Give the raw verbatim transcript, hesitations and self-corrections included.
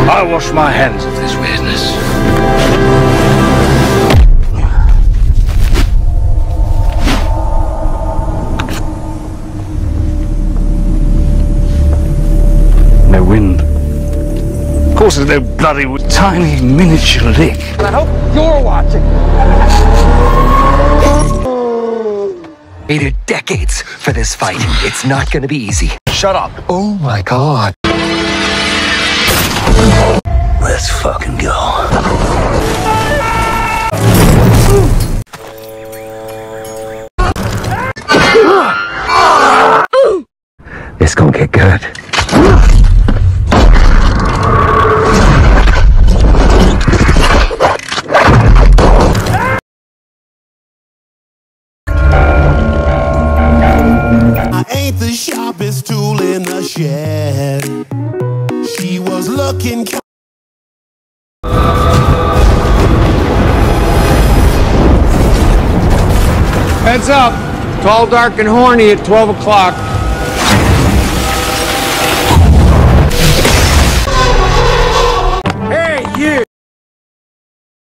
I wash my hands of this weirdness. No wind. Of course there's no bloody tiny miniature lick. I hope you're watching. Waited decades for this fight. It's not gonna be easy. Shut up. Oh my god. Let's fucking go. This gonna get good. I ain't the sharpest tool in the shed. She was looking. Heads up. Tall, dark, and horny at twelve o'clock.